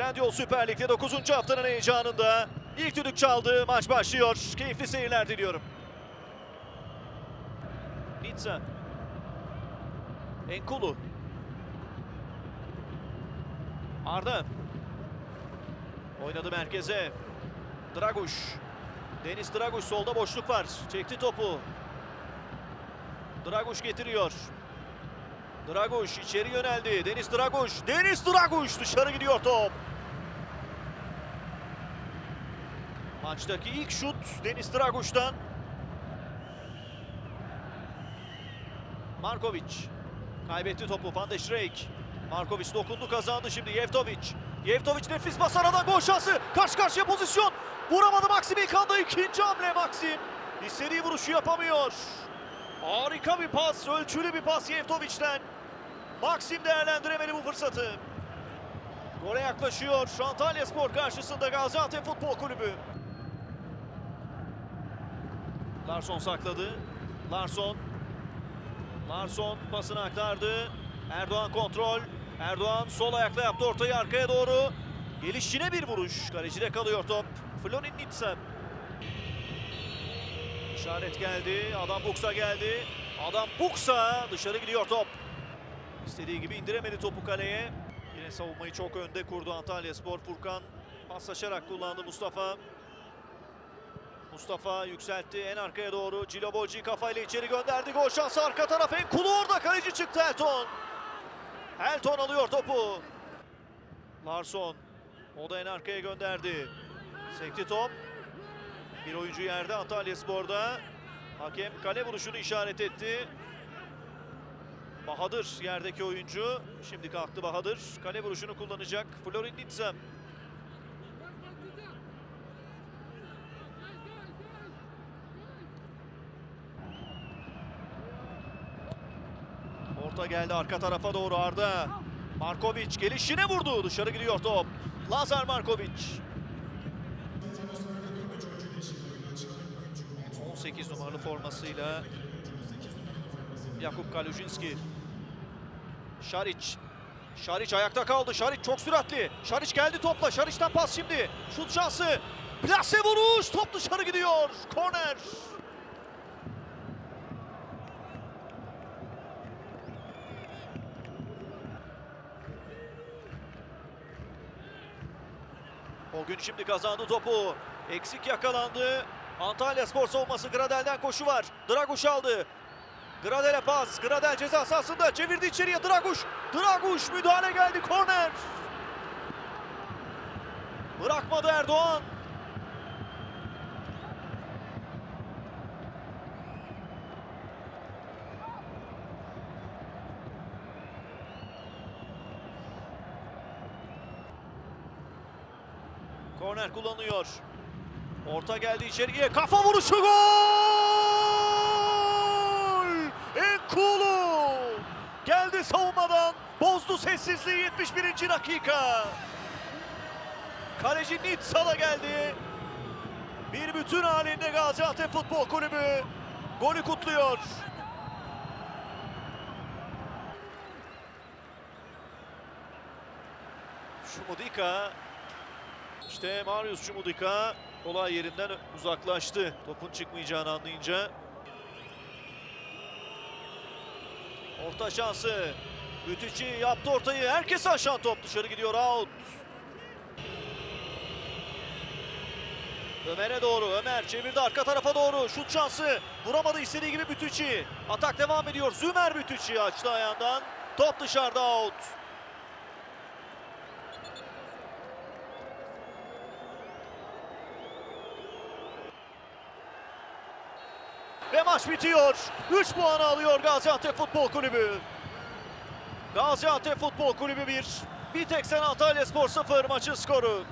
Trendyol Süper Lig'de 9. haftanın heyecanında ilk düdük çaldı, maç başlıyor. Keyifli seyirler diliyorum. Nitsa. Enkulu. Arda. Oynadı merkeze. Draguş. Deniz Draguş, solda boşluk var. Çekti topu. Draguş getiriyor. Draguş içeri yöneldi. Deniz Draguş. Deniz Draguş, dışarı gidiyor top. Maçtaki ilk şut Deniz Draguş'tan. Markovic. Kaybetti topu. Van de Schreik. Markovic dokundu, kazandı şimdi. Jevtovic. Jevtovic nefis pas, aradan gol şansı. Karşı karşıya pozisyon. Vuramadı Maxim ilk anda. İkinci hamle Maxim. İstediği vuruşu yapamıyor. Harika bir pas, ölçülü bir pas Jevtovic'ten. Maxim değerlendiremedi bu fırsatı. Gole yaklaşıyor Antalyaspor karşısında Gaziantep Futbol Kulübü. Larsson sakladı. Larsson pasını aktardı. Erdoğan kontrol. Erdoğan sol ayakla yaptı ortayı arkaya doğru. Gelişine bir vuruş. Kalecide kalıyor top. Florin Nitsa. İşaret geldi. Adam Buksa geldi. Adam Buksa, dışarı gidiyor top. İstediği gibi indiremedi topu kaleye. Yine savunmayı çok önde kurdu Antalyaspor. Furkan paslaşarak kullandı Mustafa. Mustafa yükseltti en arkaya doğru. Ciloboji kafayla içeri gönderdi. Gol şansı arka taraf. Enkulu orada, kaleci çıktı Elton. Elton alıyor topu. Larsson. O da en arkaya gönderdi. Sekti top. Bir oyuncu yerde Antalyaspor'da. Hakem kale vuruşunu işaret etti. Bahadır yerdeki oyuncu. Şimdi kalktı Bahadır. Kale vuruşunu kullanacak Florin Nitsa. Orta geldi arka tarafa doğru Arda. Markovic gelişine vurdu. Dışarı gidiyor top. Lazar Markovic. 18 numaralı formasıyla Jakub Kalujinski. Šarić. Šarić ayakta kaldı. Šarić çok süratli. Šarić geldi topla. Šarić'ten pas şimdi. Şut şansı. Plase vuruş. Top dışarı gidiyor. Korner. O gün şimdi kazandı topu. Eksik yakalandı. Antalyaspor savunması. Gradel'den koşu var. Draguş aldı. Gradel'e pas. Gradel ceza sahasında çevirdi içeriye. Draguş müdahale geldi. Korner. Bırakmadı Erdoğan. Korner kullanıyor. Orta geldi içeriye. Kafa vuruşu, gol! Enkulu geldi savunmadan. Bozdu sessizliği 71. dakika. Kaleci Nitsa'la geldi. Bir bütün halinde Gaziantep Futbol Kulübü golü kutluyor. Şumudika. İşte Marius Şumudika olay yerinden uzaklaştı. Topun çıkmayacağını anlayınca. Orta şansı. Bütücü yaptı ortayı. Herkes aşağı, top dışarı gidiyor, out. Ömer'e doğru. Ömer çevirdi arka tarafa doğru. Şut şansı. Vuramadı istediği gibi Bütücü. Atak devam ediyor. Zümer Bütücü açtı ayağından. Top dışarıda, out. Ve maç bitiyor. 3 puanı alıyor Gaziantep Futbol Kulübü. Gaziantep Futbol Kulübü 1. Biteksen Antalyaspor 0 maçın skoru.